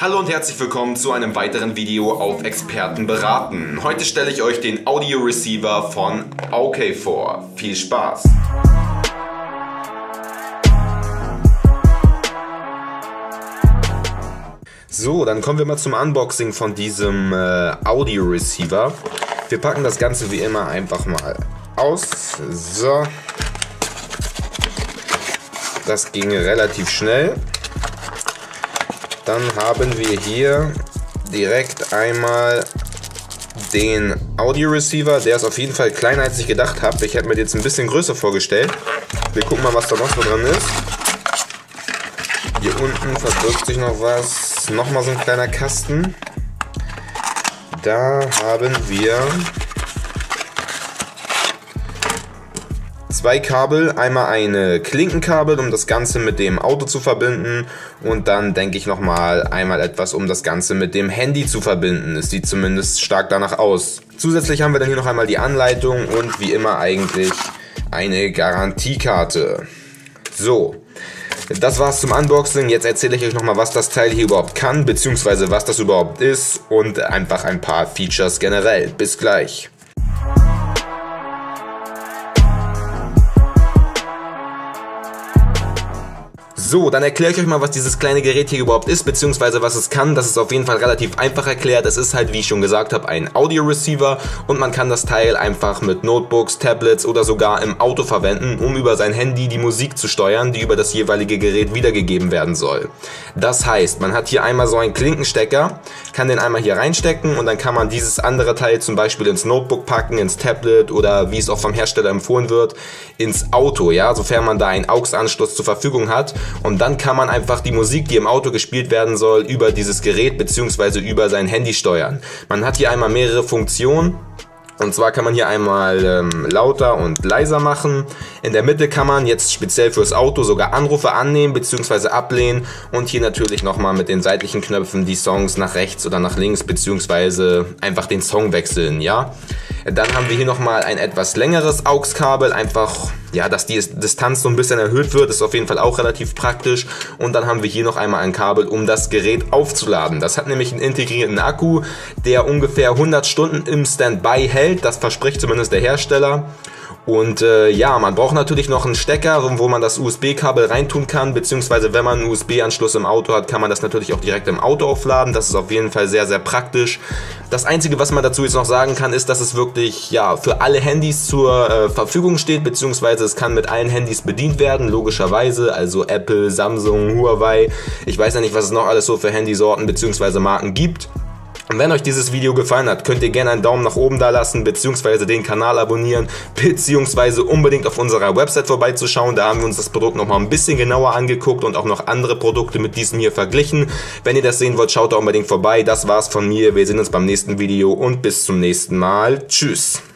Hallo und herzlich willkommen zu einem weiteren Video auf Experten beraten. Heute stelle ich euch den Audio Receiver von AOKEY vor. Viel Spaß! So, dann kommen wir mal zum Unboxing von diesem Audio Receiver. Wir packen das Ganze wie immer einfach mal aus. So. Das ging relativ schnell. Dann haben wir hier direkt einmal den Audio Receiver. Der ist auf jeden Fall kleiner, als ich gedacht habe. Ich hätte mir den jetzt ein bisschen größer vorgestellt. Wir gucken mal, was da noch so dran ist. Hier unten verbirgt sich noch was. Nochmal so ein kleiner Kasten. Da haben wir zwei Kabel, einmal eine Klinkenkabel, um das Ganze mit dem Auto zu verbinden, und dann denke ich nochmal einmal etwas, um das Ganze mit dem Handy zu verbinden. Es sieht zumindest stark danach aus. Zusätzlich haben wir dann hier noch einmal die Anleitung und wie immer eigentlich eine Garantiekarte. So, das war's zum Unboxing. Jetzt erzähle ich euch nochmal, was das Teil hier überhaupt kann, beziehungsweise was das überhaupt ist und einfach ein paar Features generell. Bis gleich. So, dann erkläre ich euch mal, was dieses kleine Gerät hier überhaupt ist, beziehungsweise was es kann. Das ist auf jeden Fall relativ einfach erklärt. Es ist halt, wie ich schon gesagt habe, ein Audio Receiver und man kann das Teil einfach mit Notebooks, Tablets oder sogar im Auto verwenden, um über sein Handy die Musik zu steuern, die über das jeweilige Gerät wiedergegeben werden soll. Das heißt, man hat hier einmal so einen Klinkenstecker, kann den einmal hier reinstecken und dann kann man dieses andere Teil zum Beispiel ins Notebook packen, ins Tablet oder, wie es auch vom Hersteller empfohlen wird, ins Auto, ja, sofern man da einen AUX-Anschluss zur Verfügung hat. Und dann kann man einfach die Musik, die im Auto gespielt werden soll, über dieses Gerät bzw. über sein Handy steuern. Man hat hier einmal mehrere Funktionen. Und zwar kann man hier einmal lauter und leiser machen. In der Mitte kann man jetzt speziell fürs Auto sogar Anrufe annehmen bzw. ablehnen. Und hier natürlich nochmal mit den seitlichen Knöpfen die Songs nach rechts oder nach links bzw. einfach den Song wechseln, ja. Dann haben wir hier nochmal ein etwas längeres AUX-Kabel, einfach, ja, dass die Distanz so ein bisschen erhöht wird, ist auf jeden Fall auch relativ praktisch. Und dann haben wir hier noch einmal ein Kabel, um das Gerät aufzuladen. Das hat nämlich einen integrierten Akku, der ungefähr 100 Stunden im Standby hält, das verspricht zumindest der Hersteller. Und ja, man braucht natürlich noch einen Stecker, wo man das USB-Kabel reintun kann, beziehungsweise wenn man einen USB-Anschluss im Auto hat, kann man das natürlich auch direkt im Auto aufladen. Das ist auf jeden Fall sehr, sehr praktisch. Das Einzige, was man dazu jetzt noch sagen kann, ist, dass es wirklich, ja, für alle Handys zur Verfügung steht, beziehungsweise es kann mit allen Handys bedient werden, logischerweise, also Apple, Samsung, Huawei. Ich weiß ja nicht, was es noch alles so für Handysorten bzw. Marken gibt. Und wenn euch dieses Video gefallen hat, könnt ihr gerne einen Daumen nach oben da lassen, beziehungsweise den Kanal abonnieren, beziehungsweise unbedingt auf unserer Website vorbeizuschauen. Da haben wir uns das Produkt nochmal ein bisschen genauer angeguckt und auch noch andere Produkte mit diesem hier verglichen. Wenn ihr das sehen wollt, schaut da unbedingt vorbei. Das war's von mir. Wir sehen uns beim nächsten Video und bis zum nächsten Mal. Tschüss!